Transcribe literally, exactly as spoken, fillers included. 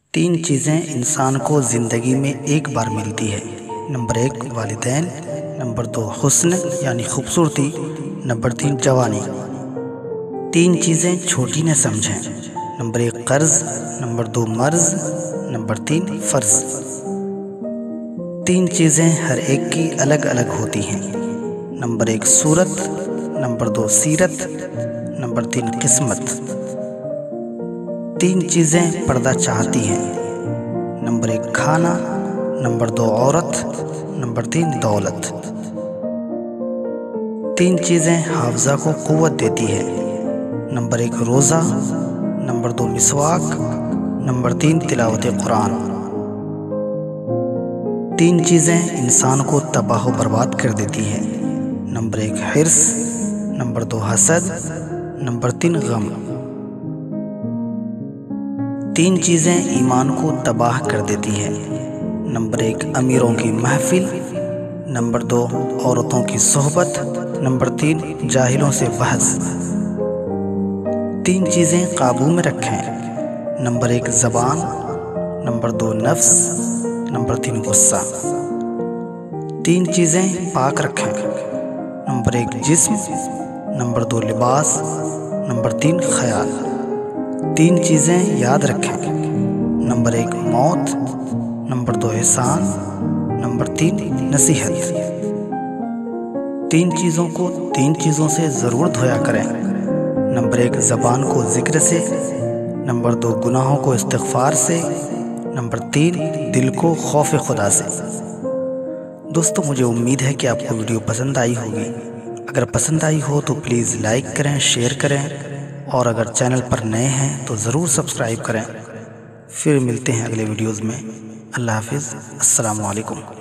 تین چیزیں انسان کو زندگی میں ایک بار ملتی ہے۔ نمبر ایک والدین، نمبر دو حسن یعنی خوبصورتی، نمبر تین جوانی۔ تین چیزیں چھوٹی نہ سمجھیں۔ نمبر ایک قرض، نمبر دو مرض، نمبر تین فرض۔ تین چیزیں ہر ایک کی الگ الگ ہوتی ہیں۔ نمبر ایک صورت، نمبر دو سیرت، نمبر تین قسمت۔ تین چیزیں پردہ چاہتی ہیں۔ نمبر ایک کھانا، نمبر دو عورت، نمبر تین دولت۔ تین چیزیں حافظہ کو قوت دیتی ہے۔ نمبر ایک روزہ، نمبر دو مسواک، نمبر تین تلاوت قرآن۔ تین چیزیں انسان کو تباہ و برباد کر دیتی ہیں۔ نمبر ایک حرص، نمبر دو حسد، نمبر تین غم۔ تین چیزیں ایمان کو تباہ کر دیتی ہیں۔ نمبر ایک امیروں کی محفل، نمبر دو عورتوں کی صحبت، نمبر تین جاہلوں سے بحث۔ تین چیزیں قابو میں رکھیں۔ نمبر ایک زبان، نمبر دو نفس، نمبر تین غصہ۔ تین چیزیں پاک رکھیں۔ نمبر ایک جسم، نمبر دو لباس، نمبر تین خیال۔ تین چیزیں یاد رکھیں۔ نمبر ایک موت، نمبر دو احسان، نمبر تین نصیحت۔ تین چیزوں کو تین چیزوں سے ضرور دھویا کریں۔ نمبر ایک زبان کو ذکر سے، نمبر دو گناہوں کو استغفار سے، نمبر تین دل کو خوف خدا سے۔ دوستو مجھے امید ہے کہ آپ کو ویڈیو پسند آئی ہوگی۔ اگر پسند آئی ہو تو پلیز لائک کریں، شیئر کریں، اور اگر چینل پر نئے ہیں تو ضرور سبسکرائب کریں۔ پھر ملتے ہیں اگلے ویڈیوز میں۔ اللہ حافظ، السلام علیکم۔